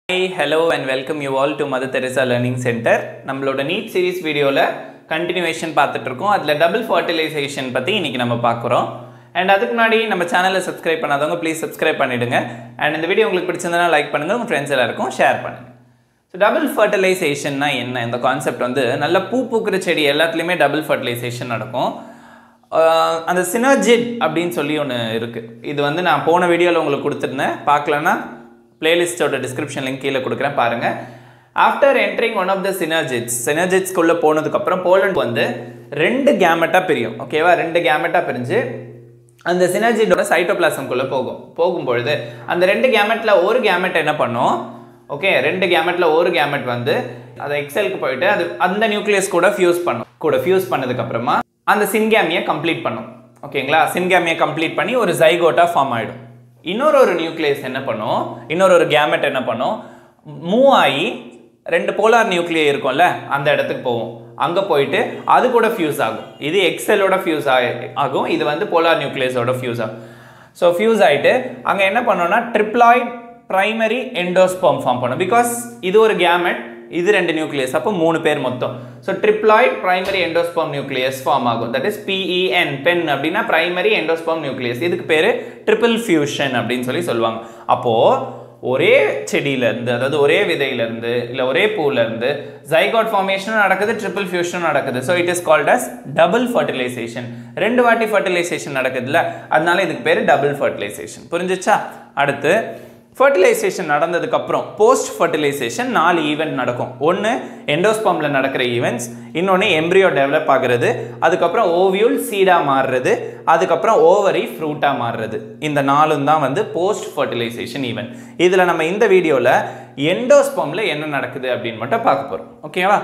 Hi, hello and welcome you all to Mother Teresa Learning Center. நம்மளோட NEET series வீடியோல continuation பார்த்துட்டு இருக்கோம். அதுல double fertilization பத்தி இன்னைக்கு நம்ம பார்க்கறோம். And அதுக்கு முன்னாடி நம்ம சேனலை subscribe பண்ணாதவங்க please subscribe பண்ணிடுங்க. And இந்த வீடியோ உங்களுக்கு பிடிச்சிருந்தா லைக் பண்ணுங்க, உங்க फ्रेंड्स எல்லாருக்கும் ஷேர் பண்ணுங்க. So double fertilization னா என்ன? இந்த கான்செப்ட் வந்து நல்ல பூ பூக்குற செடி எல்லாத்துலயுமே double fertilization நடக்கும். அந்த synergid அப்படினு சொல்லி ஒன்னு இருக்கு. இது வந்து நான் போன வீடியோல உங்களுக்கு கொடுத்திருந்தேன். பார்க்கலனா playlist ஓட description link கீழ கொடுக்கிறேன் பாருங்க. After entering one of the synergids குள்ள போனதுக்கு அப்புறம் போலண்ட் வந்து ரெண்டு கேமெட்டா பிரியும். ஓகேவா? ரெண்டு கேமெட்டா பிரிஞ்சு அந்த synergidோட சைட்டோபிளாசம் குள்ள போகும்பொழுது அந்த ரெண்டு கேமெட்ல ஒரு கேமெட் என்ன பண்ணும்? ஓகே, ரெண்டு கேமெட்ல ஒரு கேமெட் வந்து அது எக்ஸெல்க்கு போயிட்டு அது அந்த நியூக்ளியஸ் கூட ஃபியூஸ் பண்ணும். கூட ஃபியூஸ் பண்ணதுக்கு அப்புறமா அந்த சின்கேமியை கம்ப்ளீட் பண்ணும். ஓகேங்களா? சின்கேமியை கம்ப்ளீட் பண்ணி ஒரு ஜைகோட்டா ஃபார்ம் ஆயிடும். இன்னொரு நியூக்ளியஸ் என்ன பண்ணும்? இன்னொரு கேமெட் என்ன பண்ணும்? மூவ் ஆகி ரெண்டு போலார் நியூக்ளியை இருக்கும்ல அந்த இடத்துக்கு போகும். அங்க போயிட்டு அது கூட ஃபியூஸ் ஆகும். இது எக்ஸெலோட ஃபியூஸ் ஆகும், இது வந்து போலார் நியூக்ளியஸோட ஃபியூஸ் ஆகும். ஸோ ஃபியூஸ் ஆயிட்டு அங்க என்ன பண்ணோம்னா ட்ரிப்ளாய்ட் பிரைமரி எண்டோஸ்பெர்ம் ஃபார்ம் பண்ணும். பிகாஸ் இது ஒரு கேமெட், இது ரெண்டு நியூக்ளியஸ், அப்போ மூணு பேர் மொத்தம். So triploid primary endosperm nucleus form ஆகும். தட் இஸ் PEN, பென் அப்படின்னா பிரைமரி எண்டோஸ்பெர்ம் நியூக்ளியஸ். இதுக்கு பேரு ட்ரிபிள் ஃபியூஷன் அப்படின்னு சொல்லி சொல்லுவாங்க. அப்போ ஒரே செடியில இருந்து, அதாவது ஒரே விதையில இருந்து இல்ல ஒரே பூல இருந்து ஜைகோட் ஃபார்மேஷனும் நடக்குது, ட்ரிபிள் ஃபியூஷனும் நடக்குது. So it is called as double fertilisation. ரெண்டு வாட்டி ஃபர்டிலைசேஷன் நடக்குதுல்ல, அதனால இதுக்கு பேரு டபுள் ஃபர்டிலைசேஷன். புரிஞ்சுச்சா? அடுத்து ஃபர்டிலைசேஷன் நடந்ததுக்கு அப்புறம் போஸ்ட் ஃபர்டிலைசேஷன் 4 ஈவெண்ட் நடக்கும். ஒன்று எண்டோஸ்பெர்ம்ல நடக்கிற ஈவெண்ட்ஸ், இன்னொன்று எம்ப்ரியோ டெவலப் ஆகுறது, அதுக்கப்புறம் ஓவியூல் சீடா மாறுறது, அதுக்கப்புறம் ஓவரி ஃப்ரூட்டா மாறுறது. இந்த நாலும் தான் வந்து போஸ்ட் ஃபர்டிலைசேஷன் ஈவெண்ட். இதுல நம்ம இந்த வீடியோல எண்டோஸ்பெர்ம்ல என்ன நடக்குது அப்படின்னு மட்டும் பார்க்க போறோம். ஓகேவா?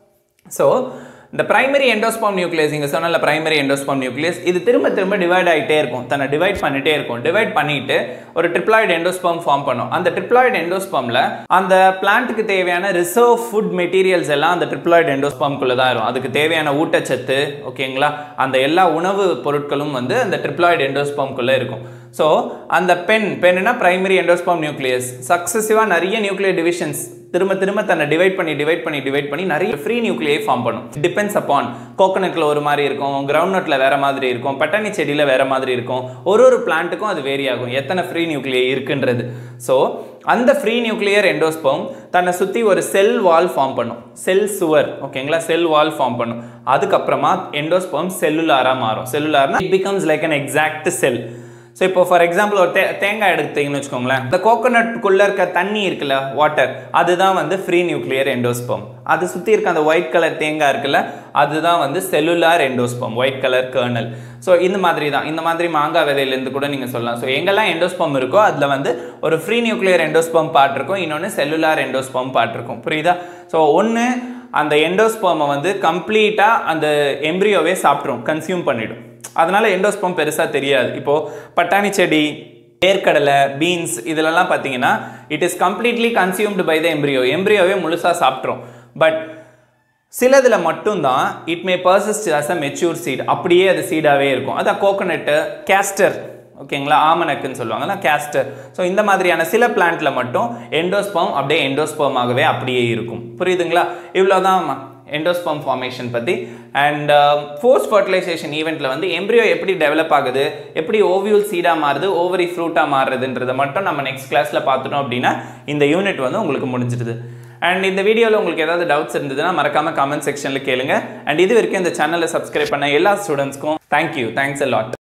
ஸோ இந்த பிரைமரி எண்டோஸ்பெர்ம் நியூக்ளியஸ், இங்க சொன்ன பிரைமரி எண்டோஸ்பெர்ம் நியூக்ளியஸ், இது திரும்ப திரும்ப டிவைட் ஆகிட்டே இருக்கும், தன்னை டிவைட் பண்ணிட்டே இருக்கும். டிவைட் பண்ணிட்டு ஒரு ட்ரிப்ளாய்டு எண்டோஸ்பெர்ம் ஃபார்ம் பண்ணும். அந்த ட்ரிப்ளாய்டு எண்டோஸ்பெர்ம்ல அந்த பிளான்ட்டுக்கு தேவையான ரிசர்வ் ஃபுட் மெட்டீரியல்ஸ் எல்லாம் அந்த ட்ரிப்ளாய்டு எண்டோஸ்பெர்ம்குள்ள தான் இருக்கும். அதுக்கு தேவையான ஊட்டச்சத்து, ஓகேங்களா, அந்த எல்லா உணவு பொருட்களும் வந்து அந்த ட்ரிப்ளாய்டு எண்டோஸ்பெர்ம்குள்ள இருக்கும். ஸோ அந்த பென்னா பிரைமரி எண்டோஸ்பெர்ம் நியூக்ளியஸ் சக்சஸிவா நிறைய நியூக்ளியர் டிவிஷன்ஸ் திரும்ப திரும்ப தன்னை டிவைட் பண்ணி நிறைய ஃப்ரீ நியூக்ளியை ஃபார்ம் பண்ணும். டிபெண்ட்ஸ் அப்பான் கோகனட்ல ஒரு மாதிரி இருக்கும், கிரவுண்ட் நட்ல வேற மாதிரி இருக்கும், பட்டாணி செடியில வேற மாதிரி இருக்கும். ஒரு பிளான்ட்டுக்கும் அது வேரி ஆகும் எத்தனை ஃப்ரீ நியூக்ளியை இருக்குன்றது. ஸோ அந்த ஃப்ரீ நியூக்ளியர் எண்டோஸ்பெர்ம் தன்னை சுத்தி ஒரு செல் வால் ஃபார்ம் பண்ணும், செல் சுவர். ஓகேங்களா? செல் வால் ஃபார்ம் பண்ணும். அதுக்கப்புறமா எண்டோஸ்பெர்ம் செல்லுலாரா மாறும். செல்லுலார்னா it becomes like an exact cell. So இப்போ ஃபார் எக்ஸாம்பிள் ஒரு தேங்காய் எடுத்தீங்கன்னு வச்சுக்கோங்களேன், இந்த கோகோனட்டுக்குள்ள இருக்க தண்ணி இருக்குல்ல, வாட்டர், அதுதான் வந்து ஃப்ரீ நியூக்ளியர் எண்டோஸ்பெர்ம். அது சுற்றி இருக்க அந்த ஒயிட் கலர் தேங்காய் இருக்குல்ல, அதுதான் வந்து cellular endosperm, white colour kernel. So இந்த மாதிரி தான், இந்த மாதிரி மாங்காய் விதையிலேருந்து கூட நீங்கள் சொல்லலாம். ஸோ எங்கெல்லாம் எண்டோஸ்பெர்ம் இருக்கோ அதில் வந்து ஒரு ஃப்ரீ நியூக்ளியர் எண்டோஸ்பெர்ம் பார்ட் இருக்கும், இன்னொன்று செல்லுலார் எண்டோஸ்பெர்ம் பார்ட் இருக்கும். புரியுதா? ஸோ ஒன்று அந்த எண்டோஸ்பெர்மை வந்து கம்ப்ளீட்டாக அந்த எம்ப்ரியோவே சாப்பிட்ரும், கன்சியூம் பண்ணிடும். அதனால எண்டோஸ்பெர்ம் பெருசா தெரியாது. இப்போ பட்டாணி செடி, வேர்க்கடலை, பீன்ஸ் இதுலலாம் பார்த்தீங்கன்னா it is completely consumed by the embryo. எம்ப்ரியோவே முழுசா சாப்பிட்ரும். பட் சிலதுல மட்டும்தான் it may persist as a mature seed, அப்படியே அது சீடாவே இருக்கும். அதான் கோகனட்டு, கேஸ்டர், ஓகேங்களா, ஆமணக்குன்னு சொல்லுவாங்கல்ல, கேஸ்டர். ஸோ இந்த மாதிரியான சில பிளான்ட்ல மட்டும் எண்டோஸ்பெர்ம் அப்படியே எண்டோஸ்பெர்ம் ஆகவே அப்படியே இருக்கும். புரியுதுங்களா? இவ்வளோதான் எண்டோஸ்பெர்ம் ஃபார்மேஷன் பற்றி. அண்ட் போஸ்ட் ஃபர்டிலைசேஷன் ஈவெண்ட்டில் வந்து எம்ப்ரியோ எப்படி டெவலப் ஆகுது, எப்படி ஓவியூல் சீடாக மாறுது, ஓவரி ஃப்ரூட்டாக மாறுறதுன்றதை மட்டும் நம்ம நெக்ஸ்ட் கிளாஸில் பார்த்துட்டோம் அப்படின்னா இந்த யூனிட் வந்து உங்களுக்கு முடிஞ்சிடுது. அண்ட் இந்த வீடியோவில் உங்களுக்கு ஏதாவது டவுட்ஸ் இருந்ததுன்னா மறக்காமல் கமெண்ட் செக்ஷனில் கேளுங்க. அண்ட் இது வரைக்கும் இந்த சேனலை சப்ஸ்கிரைப் பண்ண எல்லா ஸ்டூடெண்ட்ஸ்க்கும் தேங்க்யூ, தேங்க்ஸ் அ லாட்.